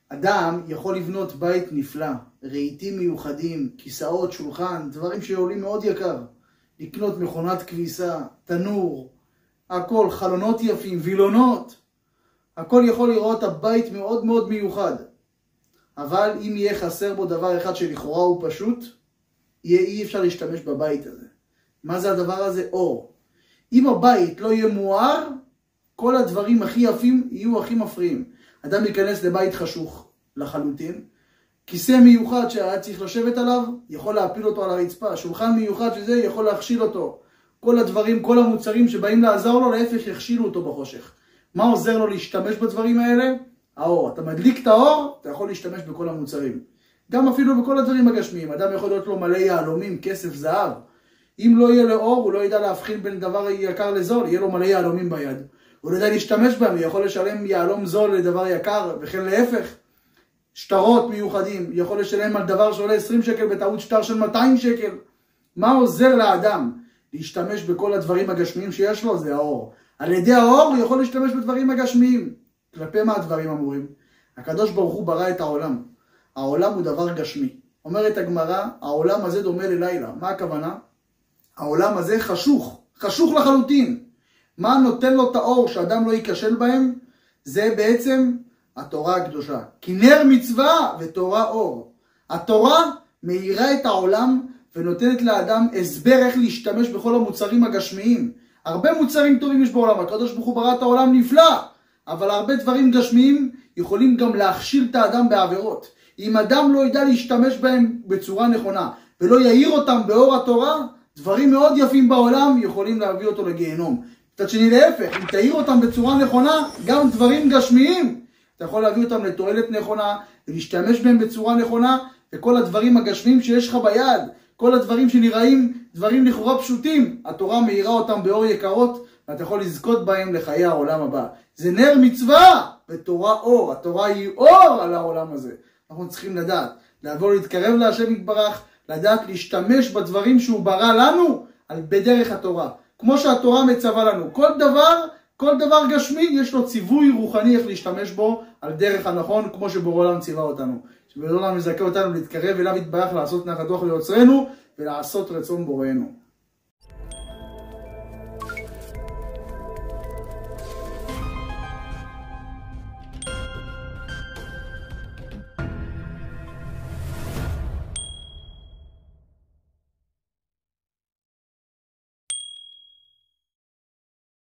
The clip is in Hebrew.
אדם יכול לבנות בית נפלא, רהיטים מיוחדים, כיסאות, שולחן, דברים שעולים מאוד יקר. לקנות מכונת כביסה, תנור, הכל, חלונות יפים, וילונות. הכל יכול לראות הבית מאוד מאוד מיוחד. אבל אם יהיה חסר בו דבר אחד שלכאורה הוא פשוט, אי אפשר להשתמש בבית הזה. מה זה הדבר הזה? אור. אם הבית לא יהיה מואר, כל הדברים הכי יפים יהיו הכי מפריעים. אדם ייכנס לבית חשוך לחלוטין, כיסא מיוחד שהיה צריך לשבת עליו, יכול להפיל אותו על הרצפה, שולחן מיוחד שזה יכול להכשיל אותו. כל הדברים, כל המוצרים שבאים לעזור לו, להפך יכשילו אותו בחושך. מה עוזר לו להשתמש בדברים האלה? האור. אתה מדליק את האור, אתה יכול להשתמש בכל המוצרים. גם אפילו בכל הדברים הגשמיים. אדם יכול להיות לו מלא יהלומים, כסף, זהב. אם לא יהיה לו אור, הוא לא ידע להבחין בין דבר יקר לזול, יהיה לו מלא יהלומים ביד. הוא לא ידע להשתמש בהם, הוא יכול לשלם יהלום זול לדבר יקר, וכן להפך. שטרות מיוחדים, יכול לשלם על דבר שעולה 20 שקל בטעות שטר של 200 שקל. מה עוזר לאדם להשתמש בכל הדברים הגשמיים שיש לו? זה האור. על ידי האור הוא יכול להשתמש בדברים הגשמיים. כלפי מה הדברים אמורים? הקדוש ברוך הוא ברא את העולם. העולם הוא דבר גשמי. אומרת הגמרא, העולם הזה דומה ללילה. מה הכוונה? העולם הזה חשוך, חשוך לחלוטין. מה נותן לו את האור שאדם לא ייכשל בהם? זה בעצם התורה הקדושה. כי נר מצווה ותורה אור. התורה מאירה את העולם ונותנת לאדם הסבר איך להשתמש בכל המוצרים הגשמיים. הרבה מוצרים טובים יש בעולם, הקדוש ברוך הוא ברא את העולם נפלא, אבל הרבה דברים גשמיים יכולים גם להכשיל את האדם בעבירות. אם אדם לא ידע להשתמש בהם בצורה נכונה ולא יאיר אותם באור התורה, דברים מאוד יפים בעולם יכולים להביא אותו לגיהנום. מצד שני להפך, אם תאיר אותם בצורה נכונה, גם דברים גשמיים, אתה יכול להביא אותם לתועלת נכונה ולהשתמש בהם בצורה נכונה, וכל הדברים הגשמיים שיש לך ביד, כל הדברים שנראים דברים לכאורה פשוטים, התורה מאירה אותם באור יקרות, ואתה יכול לזכות בהם לחיי העולם הבא. זה נר מצווה ותורה אור. התורה היא אור על העולם הזה. אנחנו צריכים לדעת, לעבור להתקרב להשם יתברך, לדעת להשתמש בדברים שהוא ברא לנו בדרך התורה. כמו שהתורה מצווה לנו. כל דבר גשמי יש לו ציווי רוחני איך להשתמש בו על דרך הנכון, כמו שבורא עולם ציווה אותנו. שבורא עולם מזכה אותנו להתקרב אליו יתברך, לעשות נחת רוח ליוצרנו ולעשות רצון בוראנו.